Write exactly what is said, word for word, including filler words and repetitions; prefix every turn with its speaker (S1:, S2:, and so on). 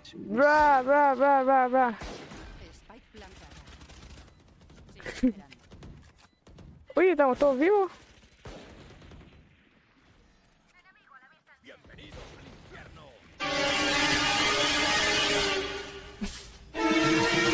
S1: Bra, bra, bra, bra, bra.
S2: Spike plantada. Sigue esperando.
S1: Oye, ¿estamos todos vivos?